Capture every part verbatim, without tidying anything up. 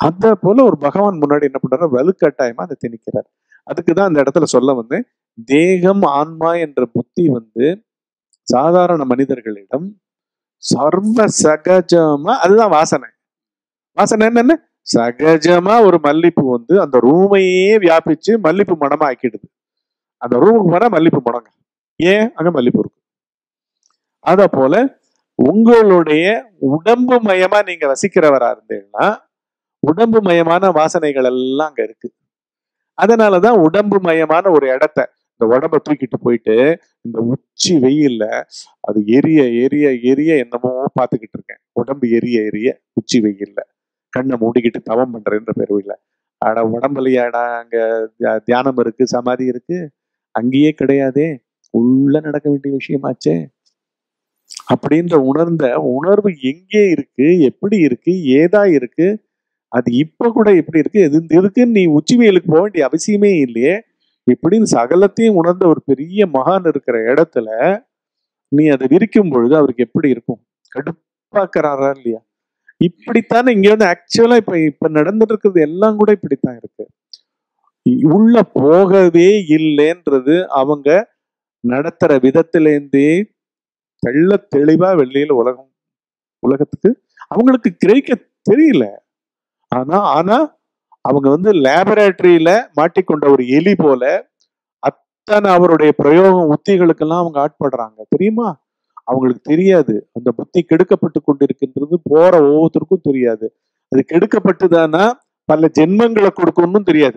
அத போல ஒரு பகவான் முன்னாடி என்ன பண்றாரு, வலுக்கட்டாயமா அதை திணிக்கிறார். அதுக்குதான் அந்த இடத்துல சொல்ல வந்து, தேகம் ஆன்மா என்ற புத்தி வந்து சாதாரண மனிதர்களிடம் சர்வ சகஜமா, அதுதான் வாசனை. வாசனை என்னன்னு, சகஜமா ஒரு மல்லிப்பூ வந்து அந்த ரூமையே வியாபிச்சு மல்லிப்பூ மனமா ஆக்கிடுது. அந்த ரூமுக்கு போனா மல்லிப்பூ மணங்க. ஏன்? அங்க மல்லிப்பூ இருக்கு. அத போல உங்களுடைய உடம்பு மயமா நீங்க வசிக்கிறவரா இருந்தீங்கன்னா உடம்பு மயமான வாசனைகள் எல்லாம் அங்க இருக்கு. அதனாலதான் உடம்பு மயமான ஒரு இடத்த, இந்த உடம்ப தூக்கிட்டு போயிட்டு இந்த உச்சி வெயில்ல அது எரிய எரிய எரிய என்னமோ பார்த்துக்கிட்டு இருக்கேன். உடம்பு எரிய எரிய உச்சி வெயில்ல கண்ணை மூடிக்கிட்டு தவம் பண்றேன்ற பெருவில்ல. ஆட உடம்புலையாடா அங்க தியானம் இருக்கு, சமாதி இருக்கு? அங்கேயே கிடையாதே, உள்ள நடக்க வேண்டிய விஷயமாச்சே. அப்படின்ற உணர்ந்த உணர்வு எங்கே இருக்கு, எப்படி இருக்கு, ஏதா இருக்கு, அது இப்ப கூட எப்படி இருக்கு, எது இருக்குன்னு நீ உச்சி வெயிலுக்கு போக வேண்டிய அவசியமே இல்லையே. இப்படின்னு சகலத்தையும் உணர்ந்த ஒரு பெரிய மகான் இருக்கிற இடத்துல நீ அதை விரிக்கும் பொழுது அவருக்கு எப்படி இருக்கும்? கடுப்பாக்குறாரா இல்லையா? இப்படித்தானே இங்க வந்து ஆக்சுவலா இப்ப இப்ப நடந்துட்டு இருக்கிறது எல்லாம் கூட இப்படித்தான் இருக்கு. உள்ள போகவே இல்லைன்றது அவங்க நடத்துற விதத்திலேருந்தே தெள்ள தெளிவா வெளியில உலகம் உலகத்துக்கு அவங்களுக்கு கிரகிக்க தெரியல. ஆனா ஆனா அவங்க வந்து லேபரேட்டரியில மாட்டிக்கொண்ட ஒரு எலி போல அத்தனை அவருடைய பிரயோகம் உத்திகளுக்கெல்லாம் அவங்க ஆட்படுறாங்க. தெரியுமா? அவங்களுக்கு தெரியாது அந்த புத்தி கெடுக்கப்பட்டு கொண்டிருக்கின்றது போற ஒவ்வொருத்தருக்கும் தெரியாது. அது கெடுக்கப்பட்டுதானா பல ஜென்மங்களை கொடுக்கணும்னு தெரியாது.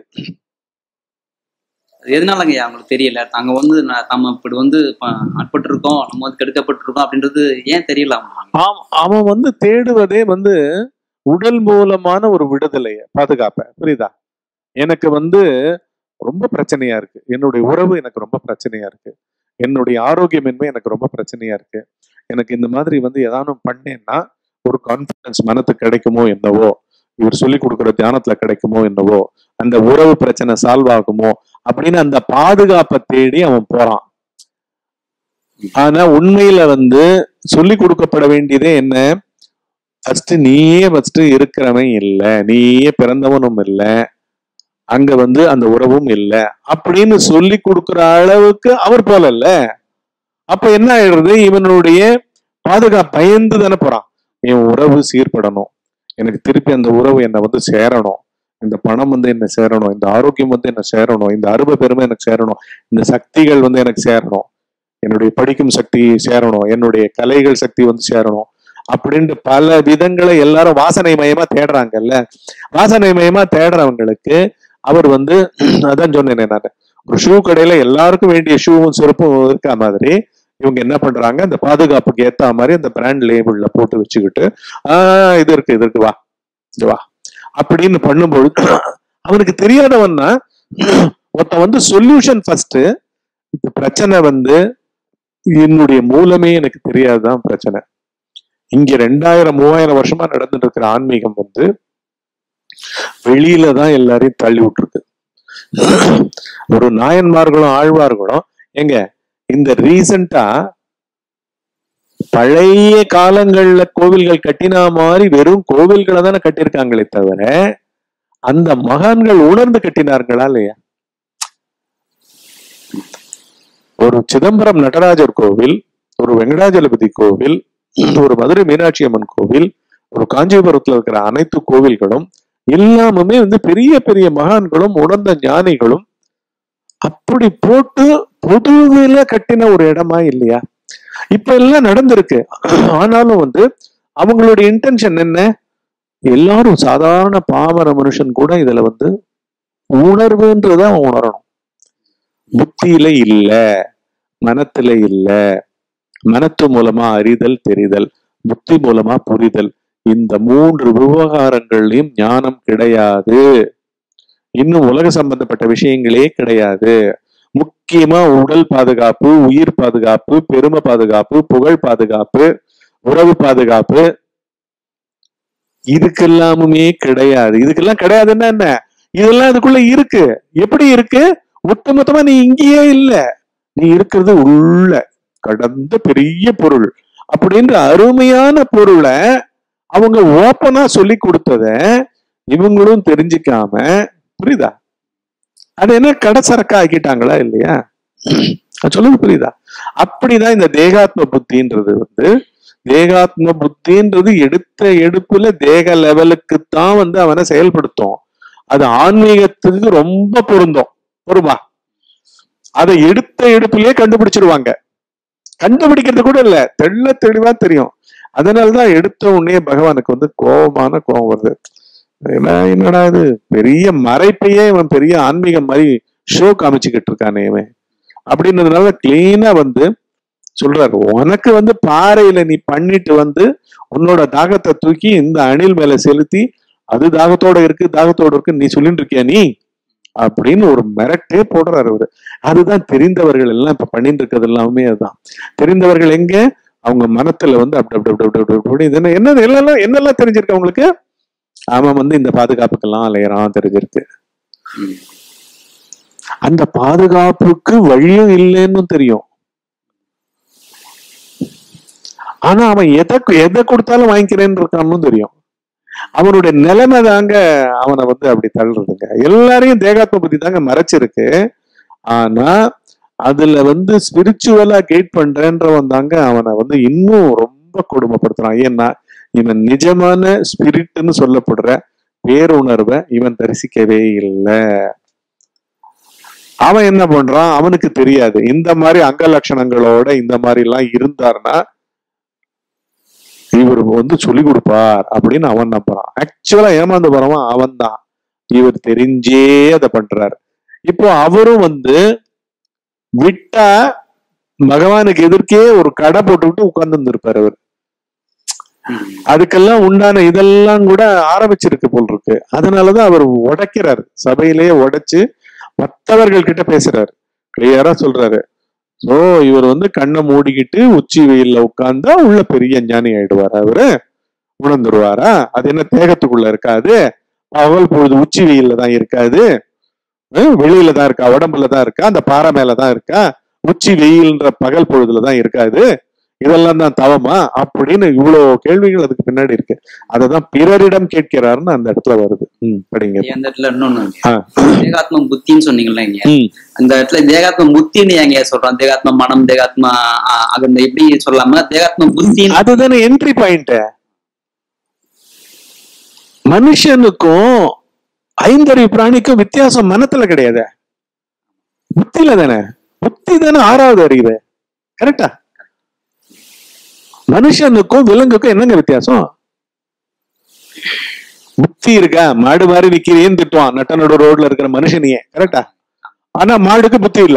எதனாலங்க அவங்களுக்கு தெரியல? நாங்க வந்து நம்ம இப்படி வந்து ஆட்பட்டு இருக்கோம், நம்ம வந்து கெடுக்கப்பட்டிருக்கோம் அப்படின்றது ஏன் தெரியல? அவன் வந்து தேடுவதே வந்து உடல் மூலமான ஒரு விடுதலைய பாதுகாப்ப. புரியுதா? எனக்கு வந்து ரொம்ப பிரச்சனையா இருக்கு, என்னுடைய உறவு எனக்கு ரொம்ப பிரச்சனையா இருக்கு, என்னுடைய ஆரோக்கியமின்மை எனக்கு ரொம்ப பிரச்சனையா இருக்கு, எனக்கு இந்த மாதிரி வந்து ஏதாவது பண்ணேன்னா ஒரு கான்பிடன்ஸ் மனத்துக்கு கிடைக்குமோ என்னவோ, இவர் சொல்லி கொடுக்குற தியானத்துல கிடைக்குமோ என்னவோ, அந்த உறவு பிரச்சனை சால்வ் ஆகுமோ அப்படின்னு அந்த பாதுகாப்பை தேடி அவன் போறான். ஆனா உண்மையில வந்து சொல்லி கொடுக்கப்பட வேண்டியதே என்ன? ஃபர்ஸ்ட் நீயே ஃபர்ஸ்ட் இருக்கிறவன் இல்லை, நீயே பிறந்தவனும் இல்லை, அங்க வந்து அந்த உறவும் இல்லை அப்படின்னு சொல்லி கொடுக்குற அளவுக்கு அவர் போல இல்ல. அப்ப என்ன ஆயிடுறது? இவனுடைய பாதுகாப்பு பயந்து தானே போறான். என் உறவு சீர்படணும், எனக்கு திருப்பி அந்த உறவு என்னை வந்து சேரணும், இந்த பணம் வந்து என்ன சேரணும், இந்த ஆரோக்கியம் வந்து என்ன சேரணும், இந்த அருமை பெருமை எனக்கு சேரணும், இந்த சக்திகள் வந்து எனக்கு சேரணும், என்னுடைய படிக்கும் சக்தி சேரணும், என்னுடைய கலைகள் சக்தி வந்து சேரணும் அப்படின்ட்டு பல விதங்களை எல்லாரும் வாசனை மயமா தேடுறாங்கல்ல. வாசனை மயமா தேடுறவங்களுக்கு அவர் வந்து அதான் சொன்னேன் நான், ஒரு ஷூ கடையில எல்லாருக்கும் வேண்டிய ஷூவும் செருப்பும் இருக்க மாதிரி இவங்க என்ன பண்றாங்க, அந்த பாதுகாப்புக்கு ஏத்த மாதிரி அந்த பிராண்ட் லேபிள்ல போட்டு வச்சுக்கிட்டு ஆஹ் இது இருக்கு இது இருக்கு வா இது வா அப்படின்னு பண்ணும்பொழுது அவனுக்கு தெரியாதவன்னா ஒருத்த வந்து சொல்யூஷன் ஃபர்ஸ்ட், இந்த பிரச்சனை வந்து என்னுடைய மூலமே எனக்கு தெரியாதுதான் பிரச்சனை. இங்க ரெண்டாயிரம் மூவாயிரம் வருஷமா நடந்துட்டு இருக்கிற ஆன்மீகம் வந்து வெளியில தான் எல்லாரையும் தள்ளி விட்டுருக்கு. ஒரு நாயன்மார்களும் ஆழ்வார்களும் எங்க இந்த ரீசண்டா பழைய காலங்கள்ல கோவில்கள் கட்டினா மாதிரி வெறும் கோவில்களை தானே கட்டியிருக்காங்களே தவிர அந்த மகான்கள் உணர்ந்து கட்டினார்களா இல்லையா? ஒரு சிதம்பரம் நடராஜர் கோவில், ஒரு வெங்கடாஜலபதி கோவில், ஒரு மதுரை மீனாட்சி அம்மன் கோவில், ஒரு காஞ்சிபுரத்துல இருக்கிற அனைத்து கோவில்களும் எல்லாமுமே வந்து பெரிய பெரிய மகான்களும் உணர்ந்த ஞானிகளும் அப்படி போட்டு பொதுவில கட்டின ஒரு இடமா இல்லையா? இப்ப எல்லாம் நடந்திருக்கு. ஆனாலும் வந்து அவங்களுடைய இன்டென்ஷன் என்ன? எல்லாரும் சாதாரண பாமர மனுஷன் கூட இதுல வந்து உணர்வுன்றத அவன் உணரணும். புத்தியில இல்ல, மனத்துல இல்ல, மனத்து மூலமா அறிதல் தெரிதல், புத்தி மூலமா புரிதல், இந்த மூன்று விவகாரங்கள்லயும் ஞானம் கிடையாது. இன்னும் உலக சம்பந்தப்பட்ட விஷயங்களே கிடையாது. முக்கியமா உடல் பாதுகாப்பு, உயிர் பாதுகாப்பு, பெருமை பாதுகாப்பு, புகழ் பாதுகாப்பு, உறவு பாதுகாப்பு, இதுக்கெல்லாமுமே கிடையாது. இதுக்கெல்லாம் கிடையாதுன்னா என்ன? இதெல்லாம் அதுக்குள்ள இருக்கு. எப்படி இருக்கு? ஒட்டுமொத்தமா நீ இங்கேயே இல்ல, நீ இருக்கிறது உள்ள கடந்த பெரிய பொருள் அப்படின்ற அருமையான பொருளை அவங்க ஓப்பனா சொல்லி கொடுத்தத இவங்களும் தெரிஞ்சுக்காம, புரியுதா, அது என்ன கடைசரக்கா ஆக்கிட்டாங்களா இல்லையா? சொல்லுங்க, புரியுதா? அப்படிதான் இந்த தேகாத்ம புத்தின்றது வந்து, தேகாத்ம புத்தின்றது எடுத்த எடுப்புல தேக லெவலுக்குத்தான் வந்து அவனை செயல்படுத்தும். அது ஆன்மீகத்துக்கு ரொம்ப பொருந்தும். பொறுமா, அதை எடுத்த எடுப்புலயே கண்டுபிடிச்சிருவாங்க. கண்டுபிடிக்கிறது கூட இல்ல, தெள்ள தெளிவா தெரியும். அதனாலதான் எடுத்த உடனே பகவானுக்கு வந்து கோபமான கோபம் வருது. என்னடா இது, பெரிய மறைப்பையே இவன் பெரிய ஆன்மீகம் மாதிரி ஷோ காமிச்சுக்கிட்டு இருக்கானே இவன் அப்படின்றதுனால கிளீனா வந்து சொல்றாரு, உனக்கு வந்து பாறையில நீ பண்ணிட்டு வந்து உன்னோட தாகத்தை தூக்கி இந்த அணில் மேல செலுத்தி அது தாகத்தோட இருக்கு தாகத்தோட இருக்கு நீ சொல்லிட்டு இருக்கியா நீ அப்படின்னு ஒரு மிரட்டே போடுறாரு அவரு. அதுதான் தெரிந்தவர்கள் எல்லாம் இப்ப பண்ணிட்டு இருக்கிறது எல்லாமே. அதுதான் தெரிந்தவர்கள். எங்க அவங்க மனத்துல வந்து அப்படி அப்படி அப்படி அப்படி அப்படி இது என்ன என்னெல்லாம் என்னெல்லாம் தெரிஞ்சிருக்கு அவங்களுக்கு. அவன் வந்து இந்த பாதுகாப்புக்கெல்லாம் அலையறான் தெரிஞ்சிருக்கு. அந்த பாதுகாப்புக்கு வழியும் இல்லைன்னு தெரியும். ஆனா அவன் எதை எதை கொடுத்தாலும் வாங்கிக்கிறேன்னு இருக்கான்னு தெரியும். அவனுடைய நிலைமை தாங்க அவனை வந்து அப்படி தள்ளுறதுங்க. எல்லாரையும் தேகாத்ம புத்தி தாங்க மறைச்சிருக்கு. ஆனா அதுல வந்து ஸ்பிரிச்சுவலா கைட் பண்றேன்றவன் தாங்க அவனை வந்து இன்னும் ரொம்ப கொடுமைப்படுத்துறான். ஏன்னா இவன் நிஜமான ஸ்பிரிட்னு சொல்லப்படுற பேருணர்வை இவன் தரிசிக்கவே இல்லை. அவன் என்ன பண்றான், அவனுக்கு தெரியாது. இந்த மாதிரி அங்க லட்சணங்களோட இந்த மாதிரி எல்லாம் இருந்தார்னா இவர் வந்து சொல்லி கொடுப்பார் அப்படின்னு அவன் நம்புறான். ஆக்சுவலா ஏமாந்து போறவன் அவன் தான். இவர் தெரிஞ்சே அதை பண்றாரு. இப்போ அவரும் வந்து விட்டா பகவானுக்கு எதிர்க்கே ஒரு கடை போட்டுக்கிட்டு உட்கார்ந்து இருந்திருப்பாரு அவர். அதுக்கெல்லாம் உண்டான இதெல்லாம் கூட ஆரம்பிச்சிருக்கு போல் இருக்கு. அதனாலதான் அவர் உடைக்கிறாரு, சபையிலேயே உடைச்சு மற்றவர்கள் கிட்ட பேசுறாரு, கிளியரா சொல்றாரு. ஓ இவர் வந்து கண்ணை மூடிக்கிட்டு உச்சி வெயில்ல உட்கார்ந்தா உள்ள பெரிய ஞானி ஆயிடுவாரா, அவரு உணர்ந்துருவாரா? அது என்ன தேகத்துக்குள்ள இருக்காது, அவள் பொழுது உச்சி வெயில்ல தான் இருக்காது, வெளியில தான் இருக்கா, உடம்புல தான் இருக்கா, அந்த பாறை மேலதான் இருக்கா, உச்சி வெயில்ன்ற பகல் பொழுதுலதான் இருக்காது, இதெல்லாம் தான் தவமா அப்படின்னு இவ்வளவு கேள்விகள் அதுக்கு பின்னாடி இருக்கு. அததான் பிறரிடம் கேட்கிறாருன்னு அந்த இடத்துல வருது. உம் படிங்க. அந்த இடத்துல இன்னொன்னு தேகாத்ம புத்தின்னு சொன்னீங்கல்ல, இங்க அந்த இடத்துல தேகாத்ம புத்தின்னு எங்க சொல்றோம்? தேகாத்ம மனம், தேகாத்மா அகந்த எப்படி சொல்லாம தேகாத்ம புத்தி அதுதானே என்ட்ரி பாயிண்ட். மனுஷனுக்கும் ஐந்தறிவு பிராணிக்கும் வித்தியாசம் மனத்துல கிடையாது, புத்தியில தானே. புத்தி தானே ஆறாவது அறிவு. கரெக்டா? மனுஷனுக்கும் விலங்குக்கும் என்னங்க வித்தியாசம்? புத்தி இருக்கா? மாடு மாதிரி நிக்கிறேன்னு திட்டுவான் நட்டனோட ரோட்ல இருக்கிற மனுஷனையே. கரெக்டா? ஆனா மாடுக்கு புத்தி இல்ல,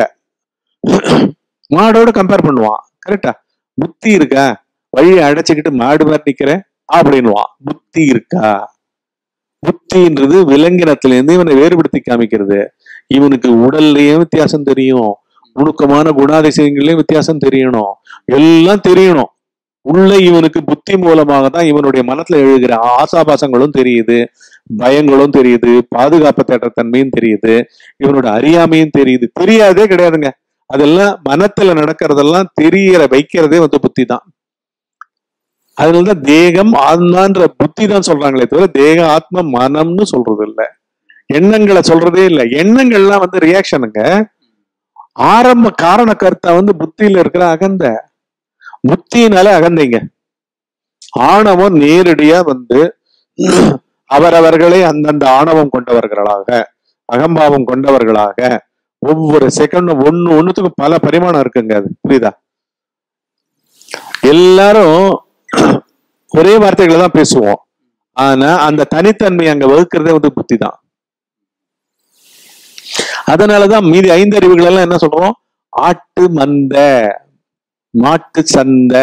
மாடோட கம்பேர் பண்ணுவான். கரெக்டா? புத்தி இருக்கா? வழியை அடைச்சுக்கிட்டு மாடு மாதிரி நிக்கிறேன் அப்படின்னுவான். புத்தி இருக்கா? புத்தின்றது விலங்கினத்துல இருந்து இவனை வேறுபடுத்தி காமிக்கிறது. இவனுக்கு உடல்லயும் வித்தியாசம் தெரியும், நுணுக்கமான குணாதிசயங்களையும் வித்தியாசம் தெரியணும், எல்லாம் தெரியணும். உள்ள இவனுக்கு புத்தி மூலமாக தான் இவனுடைய மனத்துல எழுகிற ஆசாபாசங்களும் தெரியுது, பயங்களும் தெரியுது, பாதுகாப்பு தேட்ட தன்மையும் தெரியுது, இவனோட அறியாமையும் தெரியுது. தெரியாதே கிடையாதுங்க. அதெல்லாம் மனத்துல நடக்கிறதெல்லாம் தெரியற வைக்கிறதே வந்து புத்தி தான். அதனாலதான் தேகம் ஆத்மான்ற புத்தி தான் சொல்றாங்களே தவிர தேக ஆத்ம மனம்னு சொல்றது இல்ல, எண்ணங்களை சொல்றதே இல்லை. எண்ணங்கள்லாம் வந்து ரியாக்ஷனுங்க. ஆரம்ப காரண கருத்தா வந்து புத்தியில இருக்கிற அகந்த, புத்தினால அகந்தைங்க. ஆணவம் நேரடியா வந்து அவரவர்களை அந்தந்த ஆணவம் கொண்டவர்களாக, அகம்பாவம் கொண்டவர்களாக, ஒவ்வொரு செகண்டும் ஒண்ணு ஒண்ணுத்துக்கும் பல பரிமாணம் இருக்குங்க. அது புரியுதா? எல்லாரும் ஒரே வார்த்தைகளை தான் பேசுவோம், ஆனா அந்த தனித்தன்மை அங்க வகுக்கிறதே வந்து புத்தி தான். அதனாலதான் மீதி ஐந்தறிவுகள் எல்லாம் என்ன சொல்றோம்? ஆட்டு மந்த, மாட்டு சந்தை,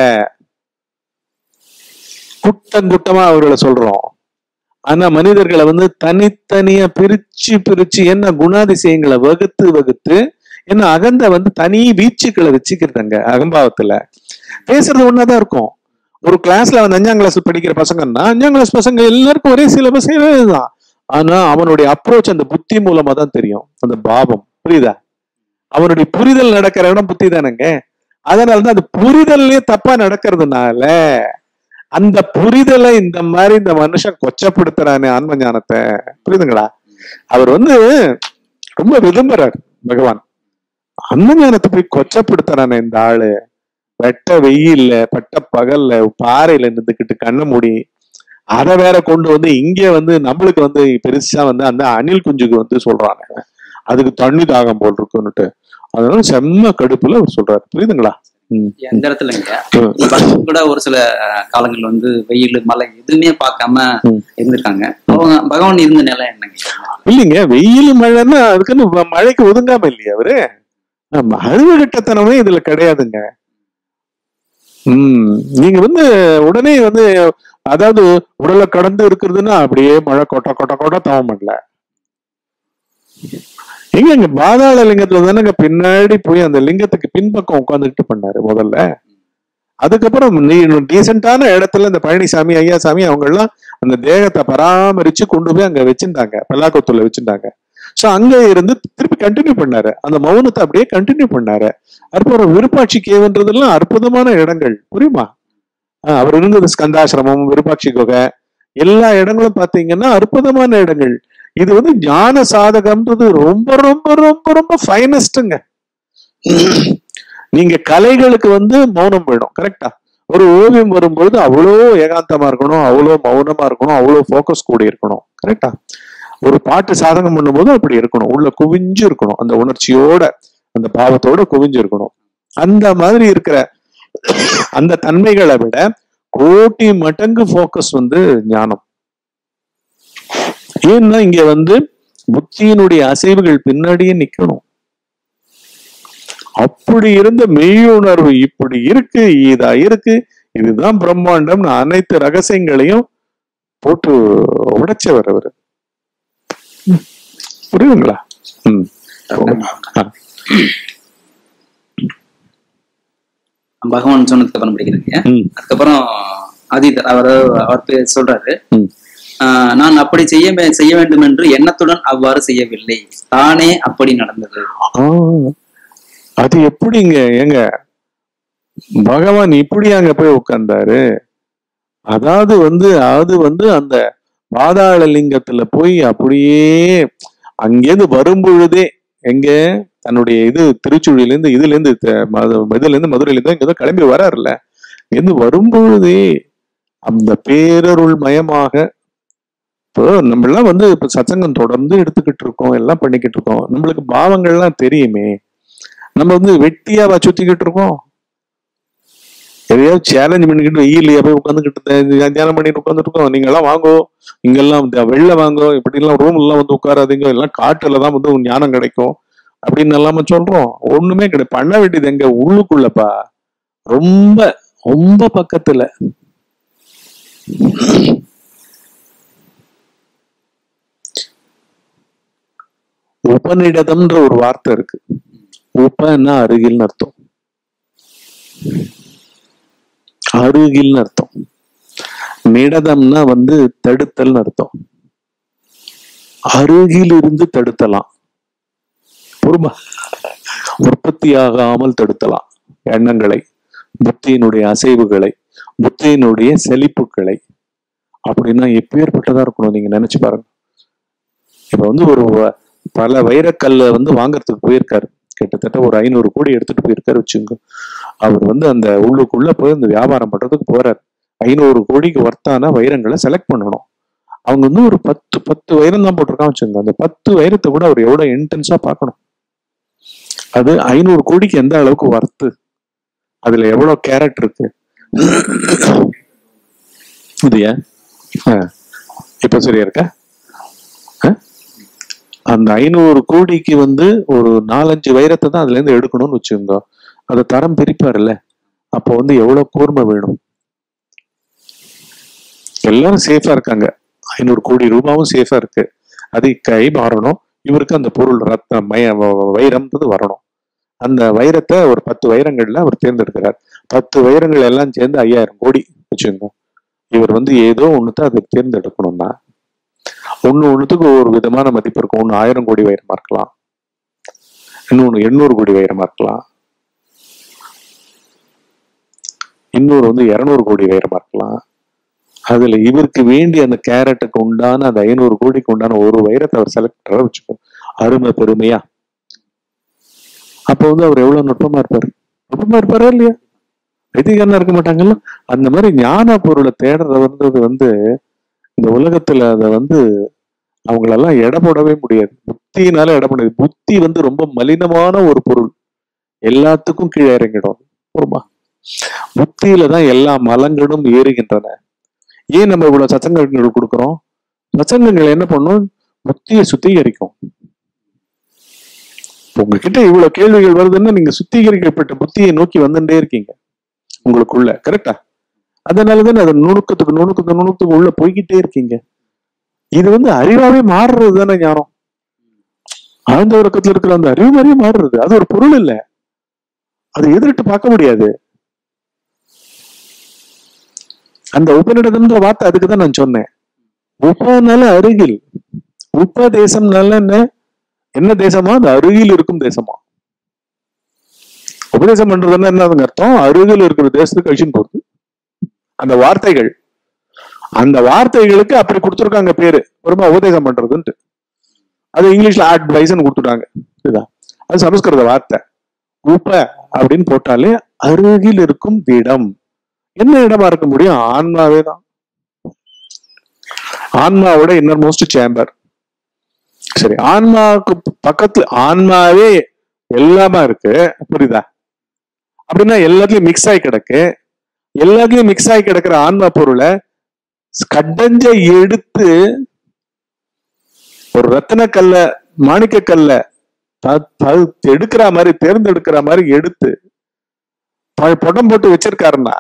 கூட்டம் கூட்டமா அவர்களை சொல்றோம். ஆனா மனிதர்களை வந்து தனித்தனியா பிரிச்சு பிரிச்சு என்ன குணாதிசயங்களை வகுத்து வகுத்து என்ன அகந்த வந்து தனி வீச்சுக்களை வச்சுக்கிறதாங்க. அகம்பாவத்துல பேசுறது ஒன்னாதான் இருக்கும். ஒரு கிளாஸ்ல வந்து அஞ்சாம் கிளாஸ் படிக்கிற பசங்கன்னா அஞ்சாம் கிளாஸ் பசங்க எல்லாருக்கும் ஒரே சிலபஸ் தான். ஆனா அவனுடைய அப்ரோச் அந்த புத்தி மூலமா தான் தெரியும், அந்த பாவம். புரியுதா? அவனுடைய புரிதல் நடக்கிற இடம் புத்தி தானேங்க. அதனாலதான் அது புரிதல்லே தப்பா நடக்கிறதுனால அந்த புரிதலை இந்த மாதிரி இந்த மனுஷன் கொச்சப்படுத்துறானே ஆன்ம ஞானத்தை, புரியுதுங்களா? அவர் வந்து ரொம்ப விரும்புறாரு பகவான். ஆன்ம ஞானத்தை போய் கொச்சப்படுத்துறானே இந்த ஆளு, வெட்ட வெயில்ல பட்ட பகல்ல பாறையில நின்றுக்கிட்டு கண்ணை மூடி அதை வேற கொண்டு வந்து இங்க வந்து நம்மளுக்கு வந்து பெருசா வந்து அந்த அணில் குஞ்சுக்கு வந்து சொல்றாங்க அதுக்கு தண்ணி தாகம் போல் இருக்குன்னுட்டு. அதனால செம்ம கடுப்புல அவர் சொல்றாரு, புரியுதுங்களா? எந்த இடத்துலங்க கூட ஒரு சில காலங்கள் வந்து வெயில் மழை எதுவுமே பார்க்காம இருந்திருக்காங்க. அவங்க பகவான் இருந்த நிலை என்னங்க? இல்லைங்க, வெயில் மழைன்னா அதுக்குன்னு மழைக்கு ஒதுங்காம இல்லையா அவரு? அறிவுகட்டத்தனமே இதுல கிடையாதுங்க. உம் நீங்க வந்து உடனே வந்து அதாவது உடலை கடந்து இருக்கிறதுன்னா அப்படியே மழை கொட்ட கொட்ட கொட்ட தவம் பண்ணல. எங்க இங்க பாதாள லிங்கத்துல தானேங்க பின்னாடி போய் அந்த லிங்கத்துக்கு பின்பக்கம் உட்காந்துக்கிட்டு பண்ணாரு முதல்ல. அதுக்கப்புறம் நீ டீசென்டான இடத்துல இந்த பழனிசாமி ஐயாசாமி அவங்க எல்லாம் அந்த தேகத்தை பராமரிச்சு கொண்டு போய் அங்க வச்சிருந்தாங்க, பல்லாக்கத்துல வச்சிருந்தாங்க. சோ அங்க இருந்து திருப்பி கண்டினியூ பண்ணாரு, அந்த மௌனத்தை அப்படியே கண்டினியூ பண்ணாரு. அப்புறம் விருப்பாட்சி கேவுன்றதெல்லாம் அற்புதமான இடங்கள், புரியுமா? ஆஹ் அவர் இருந்தது ஸ்கந்தாசிரமம், விருப்பாட்சி குகை, எல்லா இடங்களும் பாத்தீங்கன்னா அற்புதமான இடங்கள். இது வந்து ஞான சாதகம்ன்றது ரொம்ப ரொம்ப ரொம்ப ரொம்ப ஃபைனஸ்டுங்க. நீங்க கலைகளுக்கு வந்து மௌனம் வேணும், கரெக்டா? ஒரு ஓவியம் வரும்பொழுது அவ்வளோ ஏகாந்தமா இருக்கணும், அவ்வளோ மௌனமா இருக்கணும், அவ்வளோ ஃபோக்கஸ் கூடி இருக்கணும், கரெக்டா? ஒரு பாட்டு சாதகம் பண்ணும்போது அப்படி இருக்கணும், உள்ள குவிஞ்சு இருக்கணும், அந்த உணர்ச்சியோட அந்த பாவத்தோட குவிஞ்சு இருக்கணும். அந்த மாதிரி இருக்கிற அந்த தன்மைகளை விட கோட்டி மடங்கு ஃபோக்கஸ் வந்து ஞானம். ஏன்னா இங்க வந்து புத்தியினுடைய அசைவுகள் பின்னாடியே நிக்கணும். அப்படி இருந்த மெய்யுணர்வு இப்படி இருக்கு, இதா இருக்கு, இதுதான் பிரம்மாண்டம், அனைத்து ரகசியங்களையும் போட்டு உடைச்சவர் அவரு, புரியுதுங்களா? உம் பகவான் சொன்னதுக்கு அப்புறம் படிக்கிறீங்க. அதுக்கப்புறம் ஆதித்தர் அவர் அவர் சொல்றாரு, நான் அப்படி செய்ய செய்ய வேண்டும் என்று எண்ணத்துடன் அவ்வாறு செய்யவில்லை, தானே அப்படி நடந்தது. அது எப்படிங்க? ஏங்க பகவான் இப்படி அங்க போய் உட்கார்ந்தாரு? அதாவது வந்து அது வந்து அந்த பாதாள லிங்கத்துல போய் அப்படியே அங்கேருந்து வரும் பொழுதே, எங்க தன்னுடைய இது திருச்சுழில இருந்து இதுல இருந்து இதுல இருந்து மதுரையில இருந்து இங்கதான் கிளம்பி வராருல்ல, இருந்து வரும்பொழுதே அந்த பேரருள் மயமாக. இப்போ நம்ம எல்லாம் வந்து இப்ப சத்சங்கம் தொடர்ந்து எடுத்துக்கிட்டு இருக்கோம், எல்லாம் பண்ணிக்கிட்டு இருக்கோம், நம்மளுக்கு பாவங்கள்லாம் தெரியுமே. நம்ம வந்து வெட்டியாவா சுத்திக்கிட்டு இருக்கோம்? எதையாவது சேலஞ்ச் பண்ணிக்கிட்டு வெயிலையா போய் உட்காந்துக்கிட்டு தியானம் பண்ணிட்டு உட்காந்துட்டு இருக்கோம். நீங்க எல்லாம் வாங்கோ, இங்கெல்லாம் வெளில வாங்கோ, இப்படி எல்லாம் ரூம் எல்லாம் வந்து உட்காராதீங்க, எல்லாம் காட்டுலதான் வந்து ஞானம் கிடைக்கும் அப்படின்னு எல்லாம சொல்றோம். ஒண்ணுமே கிடையாது. பண்ண வேண்டியது எங்க? உள்ளுக்குள்ளப்பா, ரொம்ப ரொம்ப பக்கத்துல. உபநிடதம்ன்ற ஒரு வார்த்தை இருக்கு. உபன்னா அருகில்னு அர்த்தம், அருகில்னு அர்த்தம். நிடதம்னா வந்து தடுத்தல்னு அர்த்தம். அருகில் இருந்து தடுத்தலாம், பொறுமா உற்பத்தி ஆகாமல் தடுத்தலாம் எண்ணங்களை, புத்தியினுடைய அசைவுகளை, புத்தியினுடைய செழிப்புகளை. அப்படின்னா எப்பேற்பட்டதா இருக்கணும் நீங்க நினைச்சு பாருங்க. இப்ப வந்து ஒரு பல வைரக்கல்ல வந்து வாங்கறதுக்கு போயிருக்காரு, கிட்டத்தட்ட ஒரு ஐநூறு கோடி எடுத்துட்டு போயிருக்காரு வச்சுங்க. அவர் வந்து அந்த உள்ளுக்குள்ள போய் அந்த வியாபாரம் பண்றதுக்கு போறாரு. ஐநூறு கோடிக்கு வர்த்தான வைரங்களை செலக்ட் பண்ணணும். அவங்க வந்து ஒரு பத்து பத்து வைரம் தான் போட்டிருக்கான் வச்சுங்க. அந்த பத்து வைரத்தை கூட அவர் எவ்வளவு இன்டென்ஸா பார்க்கணும். அது ஐநூறு கோடிக்கு எந்த அளவுக்கு வர்த்து, அதுல எவ்வளவு கேரட் இருக்கு. இதுயா இப்ப சரியா இருக்கா? அந்த ஐநூறு கோடிக்கு வந்து ஒரு நாலஞ்சு வைரத்தை தான் அதுல இருந்து எடுக்கணும்னு வச்சுக்கோங்க. அதை தரம் பிரிப்பாருல்ல, அப்போ வந்து எவ்வளவு கூர்மை வேணும். எல்லாரும் சேஃபா இருக்காங்க, ஐநூறு கோடி ரூபாவும் சேஃபா இருக்கு, அது கை மாறணும். இவருக்கு அந்த பொருள் ரத்த மய வைரம்ன்றது வரணும். அந்த வைரத்தை ஒரு பத்து வைரங்கள்ல அவர் தேர்ந்தெடுக்கிறார். பத்து வைரங்கள் எல்லாம் சேர்ந்து ஐயாயிரம் கோடி வச்சுக்கோங்க. இவர் வந்து ஏதோ ஒண்ணுதான் அதை தேர்ந்தெடுக்கணும்னா, ஒண்ணு ஒண்ணுத்துக்கு ஒரு விதமான மதிப்பு இருக்கும். ஒண்ணு ஆயிரம் கோடி வைரமா இருக்கலாம், இன்னொன்னு எண்ணூறு கோடி வைரமா இருக்கலாம், இன்னொரு வந்து இருநூறு கோடி வைரமா இருக்கலாம், அதுல இவருக்கு வேண்டிய அந்த கேரட்டுக்கு உண்டான அந்த ஐநூறு கோடிக்கு உண்டான ஒரு வைரத்தை அவர் செலக்டரா வச்சுக்கோ, அருமை பெருமையா. அப்ப வந்து அவர் எவ்வளவு நுட்பமா இருப்பாரு, நுட்பமா இருப்பாரா இல்லையா? வைத்தியக்காரனா இருக்க மாட்டாங்கல்ல. அந்த மாதிரி ஞான பொருளை தேடுறது வந்தது வந்து இந்த உலகத்துல அதை வந்து அவங்களெல்லாம் எடை போடவே முடியாது. புத்தினால எடை முடியாது. புத்தி வந்து ரொம்ப மலினமான ஒரு பொருள், எல்லாத்துக்கும் கீழே இறங்கிடும். ஒருமா புத்தியில தான் எல்லா மலங்களும் ஏறுகின்றன. ஏன் நம்ம இவ்வளவு சச்சங்கங்கள் கொடுக்குறோம்? சச்சங்கங்கள் என்ன பண்ணும்? புத்தியை சுத்திகரிக்கும். உங்ககிட்ட இவ்வளவு கேள்விகள் வருதுன்னா நீங்க சுத்திகரிக்கப்பட்ட புத்தியை நோக்கி வந்துட்டே இருக்கீங்க உங்களுக்குள்ள, கரெக்டா? அதனாலதான் அது நுணுக்கத்துக்கு நுணுக்கத்துக்கு நுணுக்கத்துக்கு உள்ள போய்கிட்டே இருக்கீங்க. இது வந்து அறிவாவே மாறுறது தானே ஞானம். ஆழ்ந்த உறக்கத்துல இருக்கிற அந்த அறிவு மாதிரியே மாறுறது. அது ஒரு பொருள் இல்லை, அதை எதிர்த்து பார்க்க முடியாது. அந்த உபநிடதம்ன்ற வார்த்தை அதுக்குதான் நான் சொன்னேன். உபனால அருகில், உபதேசம்னால என்ன என்ன தேசமா? அந்த அருகில் இருக்கும் தேசமா. உபதேசம் பண்றதுன்னா என்ன அர்த்தம்? அருகில் இருக்கிற தேசத்துக்கு கழிச்சுன்னு போகுது. அந்த வார்த்தைகள், அந்த வார்த்தைகளுக்கு அப்படி கொடுத்துருக்காங்க பேரு, ரொம்ப உபதேசம் பண்றதுன்ட்டு. அது இங்கிலீஷ்ல அட்வைஸ்ன்னு கொடுத்துட்டாங்க. அது சமஸ்கிருத வார்த்தை. உப அப்படின்னு போட்டாலே அருகில் இருக்கும் இடம். என்ன இடமா இருக்க முடியும்? ஆன்மாவே தான். ஆன்மாவோட இன்னர் மோஸ்ட் சேம்பர். சரி, ஆன்மாவுக்கு பக்கத்துல ஆன்மாவே எல்லாமா இருக்கு, புரியுதா? அப்படின்னா எல்லாத்துலயும் மிக்ஸ் ஆகி கிடக்கு. எல்லாத்துலயும் மிக்ஸ் ஆகி கிடக்குற ஆன்மா பொருளை கட்டஞ்ச எடுத்து ஒரு ரத்தின கல்ல மாணிக்க கல்ல எடுக்கிற மாதிரி தேர்ந்தெடுக்கிற மாதிரி எடுத்து படம் போட்டு வச்சிருக்காருன்னா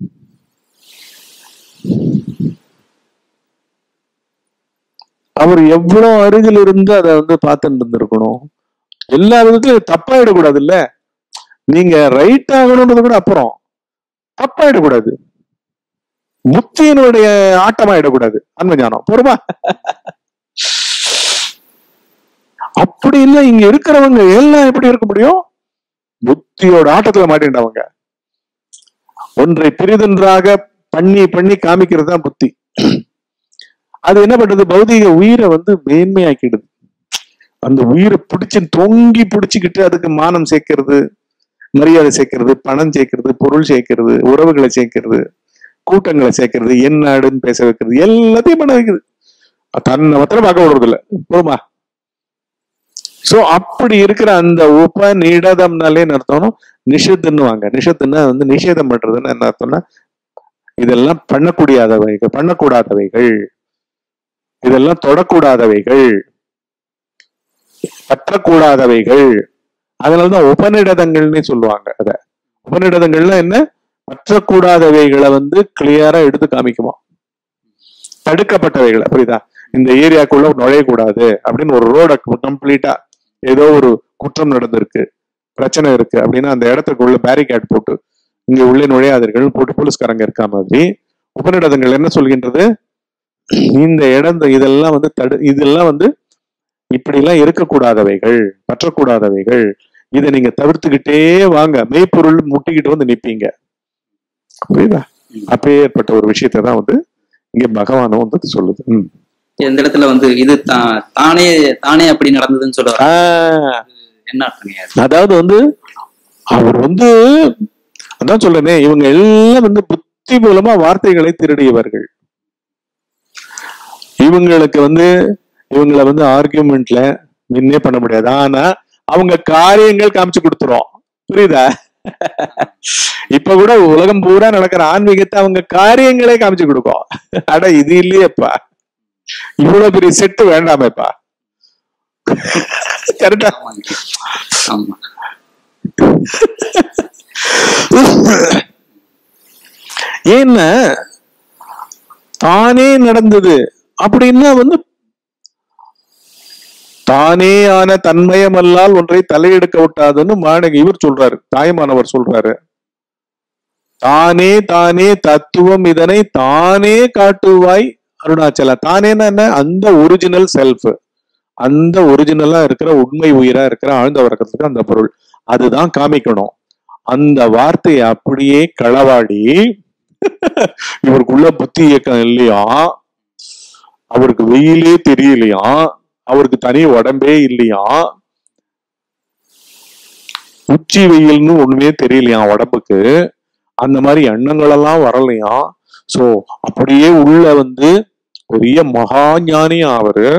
அவர் எவ்வளவு அருகில் இருந்து அதை வந்து பார்த்துட்டு இருந்திருக்கணும். எல்லா விதத்திலும் தப்பாயிடக்கூடாது இல்ல. நீங்க ரைட் ஆகணும்ன்றது கூட அப்புறம், தப்பாயிடக்கூடாது. புத்தியினுடைய ஆட்டமாயிடக்கூடாது ஆன்ம ஞானம். பொறுமா அப்படி இல்லை. இங்க இருக்கிறவங்க எல்லாம் எப்படி இருக்க முடியும்? புத்தியோட ஆட்டத்துல மாட்டின்றவங்க. ஒன்றை பிரிதொன்றாக பண்ணி பண்ணி காமிக்கிறது தான் புத்தி. அது என்ன பண்றது? பௌதிக உயிரை வந்து மேன்மையாக்கிடுது. அந்த உயிரை பிடிச்சு தொங்கி பிடிச்சுக்கிட்டு அதுக்கு மானம் சேர்க்கிறது, மரியாதை சேர்க்கிறது, பணம் சேர்க்கிறது, பொருள் சேர்க்கிறது, உறவுகளை சேர்க்கிறது, கூட்டங்களை சேர்க்கிறது, என் நாடுன்னு பேச வைக்கிறது, எல்லாத்தையும் பண்ண வைக்குது. தன்னை மாத்திரம் பார்க்க விடுறது இல்லை. போதுமா? சோ அப்படி இருக்கிற அந்த உப நிடதம்னாலே என்ன அர்த்தம்? நிஷத்துன்னு வாங்க. நிஷத்துன்னா வந்து நிஷேதம் பண்றதுன்னு என்ன அர்த்தம்னா இதெல்லாம் பண்ணக்கூடியாதவைகள், பண்ணக்கூடாதவைகள், இதெல்லாம் தொடக்கூடாதவைகள், பற்றக்கூடாதவைகள். அதனாலதான் உபநிடதங்கள்னு சொல்லுவாங்க. அத உபநிடதங்கள்ல என்ன? பற்றக்கூடாதவைகளை வந்து கிளியரா எடுத்து காமிக்குமா, தடுக்கப்பட்டவைகளை. புரியுதா? இந்த ஏரியாக்குள்ள நுழையக்கூடாது அப்படின்னு ஒரு ரோட கம்ப்ளீட்டா ஏதோ ஒரு குற்றம் நடந்திருக்கு, பிரச்சனை இருக்கு அப்படின்னா அந்த இடத்துக்குள்ள பேரிகேட் போட்டு இங்க உள்ளே நுழையாதீர்கள் போட்டு போலீஸ்காரங்க இருக்கா மாதிரி உபநிடதங்கள் என்ன சொல்கின்றது? இந்த இடம் இதெல்லாம் வந்து தடு இதெல்லாம் வந்து இப்படி எல்லாம் இருக்கக்கூடாதவைகள், பற்றக்கூடாதவைகள். இதை நீங்க தவிர்த்துக்கிட்டே வாங்க, மெய்ப்பொருள் முட்டிக்கிட்டு வந்து நிப்பீங்க. புரியுதா? அப்பேற்பட்ட ஒரு விஷயத்தை தான் வந்து இங்க பகவானும் வந்து சொல்லுது. உம் இந்த இடத்துல வந்து இது தானே தானே அப்படி நடந்ததுன்னு சொல்லுவாங்க. என்ன அர்த்தம்? அதாவது வந்து அவர் வந்து அதான் சொல்றேனே, இவங்க எல்லாம் வந்து புத்தி மூலமா வார்த்தைகளை திருடியவர்கள். இவங்களுக்கு வந்து இவங்களை வந்து ஆர்கியூமெண்ட்ல நின்னே பண்ண முடியாது. ஆனா அவங்க காரியங்கள் காமிச்சு கொடுத்துரும். புரியுதா? இப்ப கூட உலகம் பூரா நடக்கிற ஆன்மீகத்தை அவங்க காரியங்களே காமிச்சு கொடுக்கும். அட இது இல்லையேப்பா, இவ்வளவு பெரிய செட்டு வேண்டாமேப்பா. கரெக்டா? ஏன்னா தானே நடந்தது அப்படின்னா வந்து தானே ஆன தன்மயமல்லால் ஒன்றை தலையெடுக்க விட்டாதுன்னு மாணக இவர் சொல்றாரு, தாய்மானவர் சொல்றாரு. தானே தானே தத்துவம் இதனை தானே காட்டுவாய் அருணாச்சல. தானேன்னா என்ன? அந்த ஒரிஜினல் செல்ஃப், அந்த ஒரிஜினலா இருக்கிற உண்மை உயிரா இருக்கிற ஆழ்ந்த வர்க்கத்துக்கு அந்த பொருள் அதுதான் காமிக்கணும். அந்த வார்த்தையை அப்படியே களவாடி இவருக்குள்ள புத்தி இயக்கம் இல்லையா, அவருக்கு வெயிலே தெரியலையா, அவருக்கு தனி உடம்பே இல்லையா, உச்சி வெயில்னு ஒண்ணுமே தெரியலையா உடம்புக்கு, அந்த மாதிரி எண்ணங்கள் எல்லாம் வரலையா. சோ அப்படியே உள்ள வந்து பெரிய மகா ஞானியா அவரு.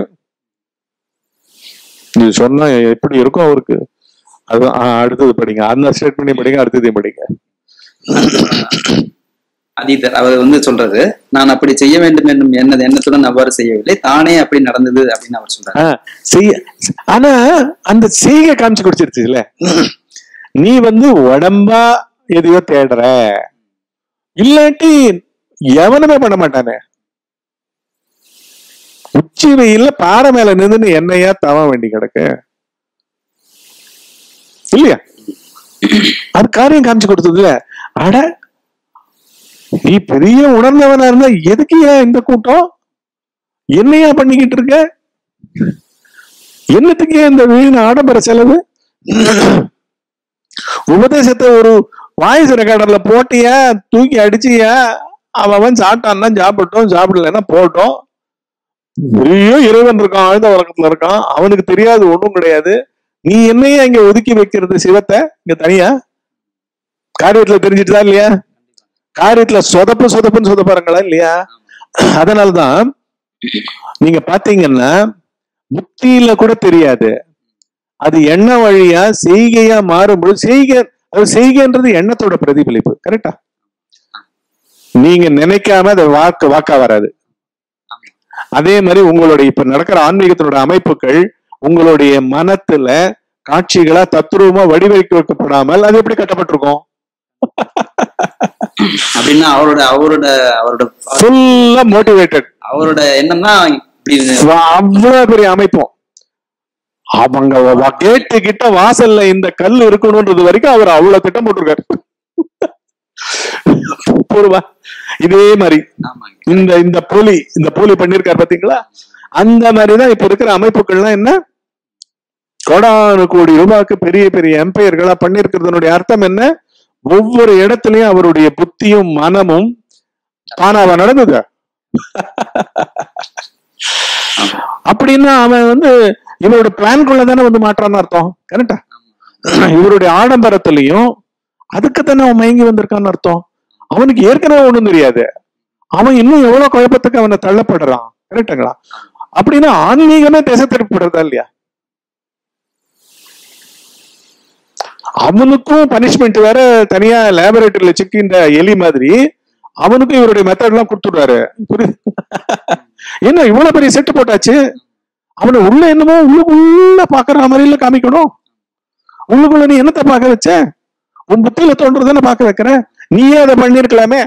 இது சொன்னா எப்படி இருக்கும் அவருக்கு. அதுதான் அடுத்தது படிங்க, அந்த ஸ்டேட்மெண்ட் படிங்க, அடுத்ததையும் படிங்க. அதீதர் அவர் வந்து சொல்றது, நான் அப்படி செய்ய வேண்டும் என்னும் எண்ண எண்ணத்துடன் அவ்வாறு செய்யவில்லை, தானே அப்படி நடந்தது அப்படின்னு அவர் சொல்றாரு. செய்ய ஆனா அந்த செய்கை காமிச்சு குடிச்சிருச்சுல, நீ வந்து உடம்பா எதையோ தேடுற, இல்லாட்டி எவனுமே பண்ண மாட்டானே. உச்சி வெயில்ல பாறை மேல நின்று என்னையா தவ வேண்டி கிடக்கு இல்லையா? அது காரியம் காமிச்சு கொடுத்ததுல, அட நீ பெரிய உணர்ந்தவனா இருந்தா எதுக்கு ஏன் இந்த கூட்டம், என்னையா பண்ணிக்கிட்டு இருக்க, என்னத்துக்கு ஏன் இந்த வீண் ஆடம்பர செலவு? உபதேசத்தை ஒரு வாய்ஸ் ரெக்கார்டர்ல போட்டியா, தூக்கி அடிச்சியா, அவன் சாப்பிட்டான்னா சாப்பிட்டோம், சாப்பிடலன்னா போட்டோம். பெரிய இறைவன் இருக்கான், ஆழ்ந்த வழக்கத்துல இருக்கான், அவனுக்கு தெரியாது ஒண்ணும் கிடையாது. நீ என்னையா இங்க ஒதுக்கி வைக்கிறது சிவத்தை இங்க தனியா? காரியத்துல தெரிஞ்சுட்டுதான் இல்லையா? காரியத்துல சொதப்பு சொதப்புன்னு சொதப்பாருங்களா இல்லையா? அதனாலதான் நீங்க பாத்தீங்கன்னா புத்தியில கூட தெரியாது, அது எண்ண வழியா செய்கையா மாறும்போது, செய்கை அது செய்கைன்றது எண்ணத்தோட பிரதிபலிப்பு. கரெக்டா? நீங்க நினைக்காம அது வாக்கு வாக்கா வராது. அதே மாதிரி உங்களுடைய இப்ப நடக்கிற ஆன்மீகத்தினோட அமைப்புகள் உங்களுடைய மனத்துல காட்சிகளா தத்துருவமா வடிவமைக்கப்படாமல் அது எப்படி கட்டப்பட்டிருக்கும்? அப்படின்னா அவரோட அவரோட அவரோட ஃபுல்லா மோட்டிவேட்டட், அவரோட எண்ணம்னா அவ்வளவு பெரிய அமைப்பும். அவங்க கேட்டு கிட்ட வாசல்ல இந்த கல் இருக்கணும்ன்றது வரைக்கும் அவர் அவ்வளவு திட்டம் போட்டிருக்காரு. போடுவா இதே மாதிரி இந்த இந்த போலி இந்த போலி பண்ணிருக்காரு பாத்தீங்களா? அந்த மாதிரிதான் இப்ப இருக்கிற அமைப்புகள்லாம் என்ன, கோடானு கோடி ரூபாய்க்கு பெரிய பெரிய எம்பையர்களா பண்ணிருக்கிறதுனுடைய அர்த்தம் என்ன? ஒவ்வொரு இடத்துலயும் அவருடைய புத்தியும் மனமும் தானாவா நடந்தது. அப்படின்னா அவன் வந்து இவரோட பிளான்குள்ள தானே வந்து மாற்றான்னு அர்த்தம். கரெக்டா? இவருடைய ஆடம்பரத்திலையும் அதுக்கு தானே அவன் மயங்கி வந்திருக்கான்னு அர்த்தம். அவனுக்கு ஏற்கனவே ஒண்ணும் தெரியாது, அவன் இன்னும் எவ்வளவு குழப்பத்துக்கு அவனை தள்ளப்படுறான். கரெக்டுங்களா? அப்படின்னா ஆன்மீகமே திசை திருப்பப்படுறதா இல்லையா? அவனுக்கும் பனிஷ்மெண்ட் வேற தனியா லேபரேட்டரியில சிக்கின்ற எலி மாதிரி அவனுக்கும் இவருடைய மெத்தட் எல்லாம் கொடுத்துடுறாரு. புரியுது? என்ன இவ்வளவு பெரிய செட்டு போட்டாச்சு, அவனை உள்ள என்னமோ உள்ளுக்குள்ள பாக்குற மாதிரில காமிக்கணும். உள்ளுக்குள்ள நீ என்னத்தை பார்க்க வச்ச? உன் புத்தியில தோன்றதுன்னு பார்க்க வைக்கிற. நீயே அதை பண்ணிருக்கலாமே.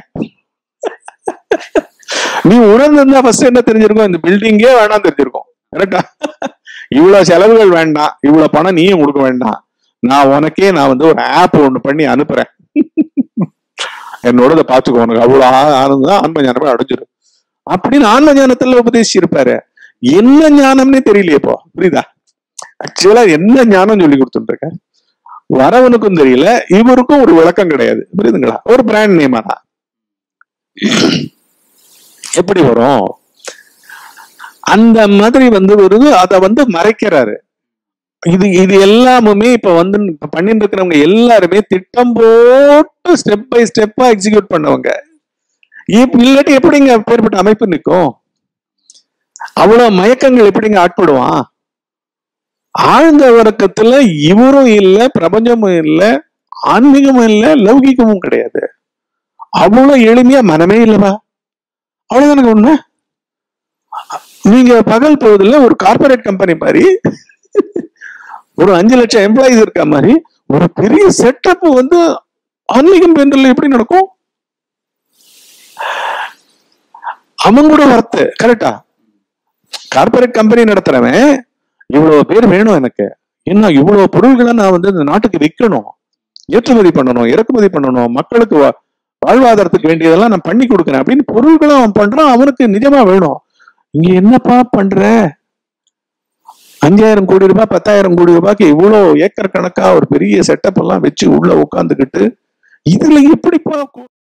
நீ உணர்ந்திருந்தா ஃபர்ஸ்ட் என்ன தெரிஞ்சிருக்கும்? இந்த பில்டிங்கே வேணாம் தெரிஞ்சிருக்கும். கரெக்டா? இவ்வளவு செலவுகள் வேண்டாம், இவ்வளவு பணம் நீயும் கொடுக்க வேண்டாம், நான் உனக்கே நான் வந்து ஒரு ஆப் ஒண்ணு பண்ணி அனுப்புறேன், என்னோட பாத்துக்கோ, உனக்கு அவ்வளவு ஆனந்தம் ஆன்ம ஞானமே அடைஞ்சிடும் அப்படின்னு ஆன்ம ஞானத்துல உபதேசிச்சிருப்பாரு. என்ன ஞானம்னே தெரியலையே இப்போ. புரியுதா? ஆக்சுவலா என்ன ஞானம் சொல்லி கொடுத்துட்டு இருக்க வரவனுக்கும் தெரியல, இவருக்கும் ஒரு விளக்கம் கிடையாது. புரியுதுங்களா? ஒரு பிராண்ட் நேம் ஆனா எப்படி வரும்? அந்த மாதிரி வந்து வருது, அதை வந்து மறைக்கிறாரு. இது இது எல்லாமுமே இப்ப வந்து பண்ணிட்டு இருக்கிறவங்க எல்லாருமே திட்டம் போட்டு ஸ்டெப் பை ஸ்டெப்பா எக்ஸிக்யூட் பண்ணவங்க. இல்லாட்டி எப்படிங்க பேர்பட்ட அமைப்பு நிற்கும்? அவ்வளவு மயக்கங்கள் எப்படிங்க ஆட்படுவான்? ஆழ்ந்த வர்க்கத்துல இவரும் இல்ல, பிரபஞ்சமும் இல்ல, ஆன்மீகமும் இல்ல, லௌகிகமும் கிடையாது. அவ்வளவு எளிமையா மனமே இல்லவா? அவ்வளவுதானுங்க உண்மை. நீங்க பகல் பொழுதுல ஒரு கார்பரேட் கம்பெனி மாதிரி ஒரு அஞ்சு லட்சம் எம்ப்ளாயிஸ் இருக்க மாதிரி ஒரு பெரிய செட்டப் வந்து ஆன்மீகம் பெண்கள் எப்படி நடக்கும்? அவன் கூட வரத்து. கரெக்டா? கார்பரேட் கம்பெனி நடத்துறவன் இவ்வளவு பேர் வேணும் எனக்கு, என்ன இவ்வளவு பொருள்களை நான் வந்து இந்த நாட்டுக்கு விற்கணும், ஏற்றுமதி பண்ணணும், இறக்குமதி பண்ணணும், மக்களுக்கு வாழ்வாதாரத்துக்கு வேண்டியதெல்லாம் நான் பண்ணி கொடுக்குறேன் அப்படின்னு பொருள்களும் அவன் பண்றான். அவனுக்கு நிஜமா வேணும். இங்க என்னப்பா பண்ற? அஞ்சாயிரம் கோடி ரூபாய் பத்தாயிரம் கோடி ரூபாய்க்கு இவ்வளவு ஏக்கர் கணக்கா ஒரு பெரிய செட்டப் எல்லாம் வச்சு உள்ள உட்காந்துக்கிட்டு இதுல எப்படிப்பா